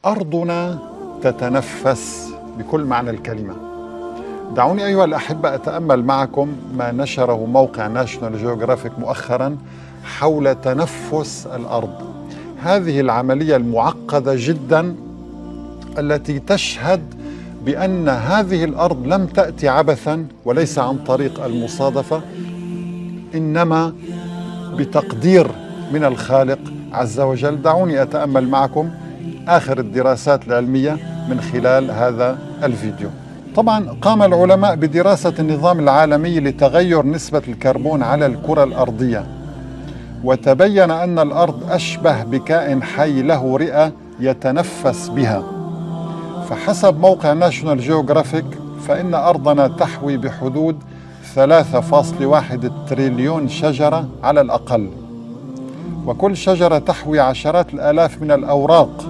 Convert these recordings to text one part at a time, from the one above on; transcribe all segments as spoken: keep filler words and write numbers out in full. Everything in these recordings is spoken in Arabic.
أرضنا تتنفس بكل معنى الكلمة. دعوني أيها الأحبة أتأمل معكم ما نشره موقع ناشونال جيوغرافيك مؤخرا حول تنفس الأرض. هذه العملية المعقدة جدا التي تشهد بأن هذه الأرض لم تأتي عبثا وليس عن طريق المصادفة، إنما بتقدير من الخالق عز وجل. دعوني أتأمل معكم آخر الدراسات العلمية من خلال هذا الفيديو. طبعا قام العلماء بدراسة النظام العالمي لتغير نسبة الكربون على الكرة الأرضية، وتبين أن الأرض أشبه بكائن حي له رئة يتنفس بها. فحسب موقع ناشونال جيوغرافيك فإن أرضنا تحوي بحدود ثلاثة فاصلة واحد تريليون شجرة على الأقل، وكل شجرة تحوي عشرات الآلاف من الأوراق.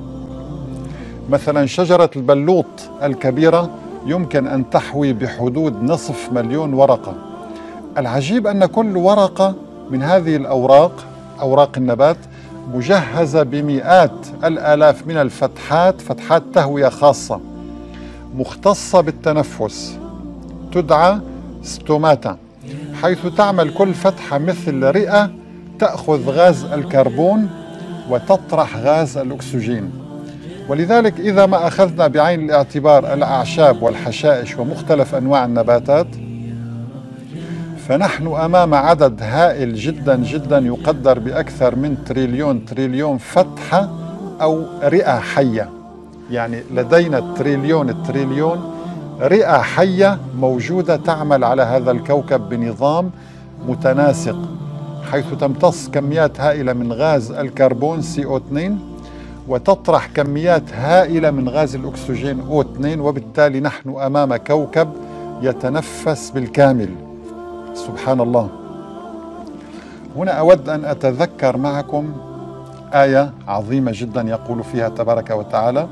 مثلا شجرة البلوط الكبيرة يمكن أن تحوي بحدود نصف مليون ورقة. العجيب أن كل ورقة من هذه الأوراق، أوراق النبات، مجهزة بمئات الآلاف من الفتحات، فتحات تهوية خاصة مختصة بالتنفس تدعى ستوماتا، حيث تعمل كل فتحة مثل رئة تأخذ غاز الكربون وتطرح غاز الأكسجين. ولذلك إذا ما أخذنا بعين الاعتبار الأعشاب والحشائش ومختلف أنواع النباتات، فنحن أمام عدد هائل جدا جدا يقدر بأكثر من تريليون تريليون فتحة أو رئة حية. يعني لدينا تريليون التريليون رئة حية موجودة تعمل على هذا الكوكب بنظام متناسق، حيث تمتص كميات هائلة من غاز الكربون سي أو اثنين وتطرح كميات هائلة من غاز الأكسجين أو اثنين، وبالتالي نحن أمام كوكب يتنفس بالكامل. سبحان الله. هنا أود أن أتذكر معكم آية عظيمة جدا يقول فيها تبارك وتعالى: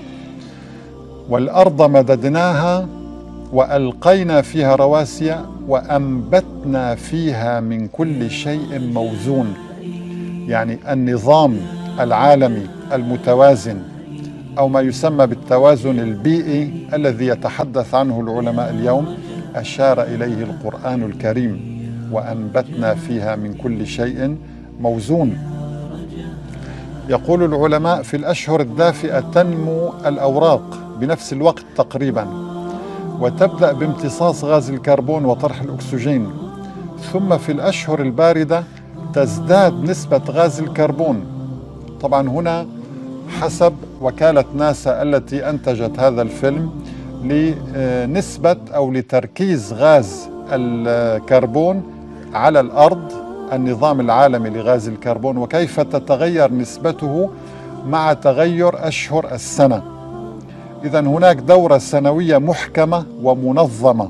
والأرض مددناها وألقينا فيها رواسي وأنبتنا فيها من كل شيء موزون. يعني النظام العالمي المتوازن أو ما يسمى بالتوازن البيئي الذي يتحدث عنه العلماء اليوم أشار إليه القرآن الكريم: وأنبتنا فيها من كل شيء موزون. يقول العلماء في الأشهر الدافئة تنمو الأوراق بنفس الوقت تقريبا، وتبدأ بامتصاص غاز الكربون وطرح الأكسجين، ثم في الأشهر الباردة تزداد نسبة غاز الكربون. طبعا هنا حسب وكالة ناسا التي أنتجت هذا الفيلم لنسبة أو لتركيز غاز الكربون على الأرض، النظام العالمي لغاز الكربون، وكيف تتغير نسبته مع تغير أشهر السنة. إذن هناك دورة سنوية محكمة ومنظمة،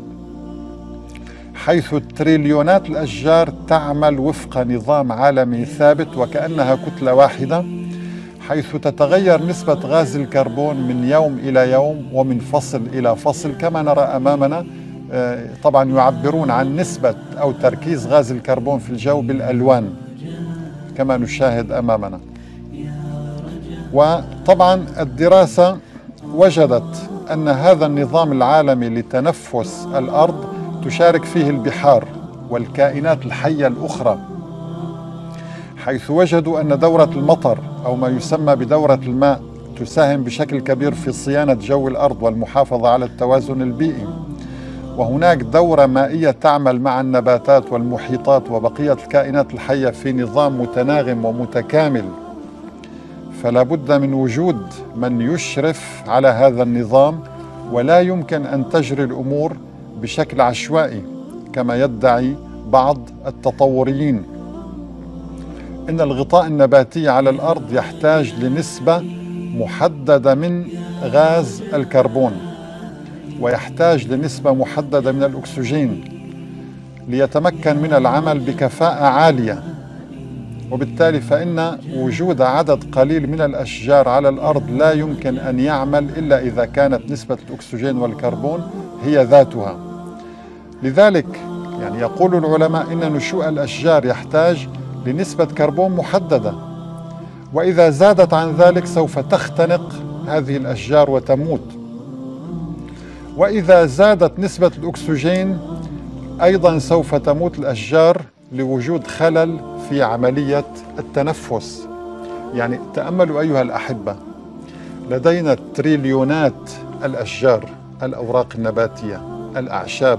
حيث تريليونات الأشجار تعمل وفق نظام عالمي ثابت وكأنها كتلة واحدة، حيث تتغير نسبة غاز الكربون من يوم إلى يوم ومن فصل إلى فصل كما نرى أمامنا. طبعا يعبرون عن نسبة أو تركيز غاز الكربون في الجو بالألوان كما نشاهد أمامنا. وطبعا الدراسة وجدت أن هذا النظام العالمي لتنفس الأرض تشارك فيه البحار والكائنات الحية الأخرى، حيث وجدوا أن دورة المطر أو ما يسمى بدورة الماء تساهم بشكل كبير في صيانة جو الأرض والمحافظة على التوازن البيئي. وهناك دورة مائية تعمل مع النباتات والمحيطات وبقية الكائنات الحية في نظام متناغم ومتكامل، فلا بد من وجود من يشرف على هذا النظام، ولا يمكن أن تجري الأمور بشكل عشوائي كما يدعي بعض التطوريين. إن الغطاء النباتي على الأرض يحتاج لنسبة محددة من غاز الكربون، ويحتاج لنسبة محددة من الأكسجين ليتمكن من العمل بكفاءة عالية. وبالتالي فإن وجود عدد قليل من الأشجار على الأرض لا يمكن أن يعمل إلا إذا كانت نسبة الأكسجين والكربون هي ذاتها. لذلك يعني يقول العلماء إن نشوء الأشجار يحتاج لنسبة كربون محددة، وإذا زادت عن ذلك سوف تختنق هذه الأشجار وتموت. وإذا زادت نسبة الأكسجين أيضا سوف تموت الأشجار لوجود خلل في عملية التنفس. يعني تأملوا أيها الأحبة، لدينا تريليونات الأشجار، الأوراق النباتية، الأعشاب،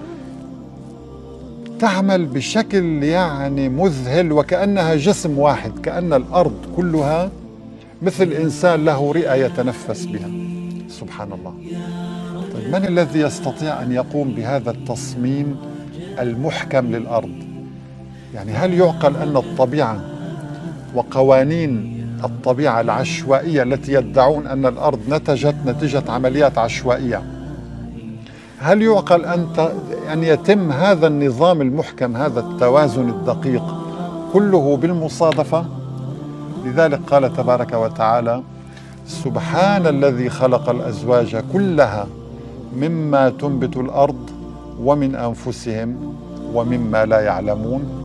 تعمل بشكل يعني مذهل وكأنها جسم واحد، كأن الأرض كلها مثل إنسان له رئة يتنفس بها. سبحان الله. طيب من الذي يستطيع أن يقوم بهذا التصميم المحكم للأرض؟ يعني هل يعقل أن الطبيعة وقوانين الطبيعة العشوائية التي يدعون أن الأرض نتجت نتيجة عمليات عشوائية، هل يعقل أن أن يتم هذا النظام المحكم، هذا التوازن الدقيق كله بالمصادفة؟ لذلك قال تبارك وتعالى: سبحان الذي خلق الأزواج كلها مما تنبت الأرض ومن أنفسهم ومما لا يعلمون.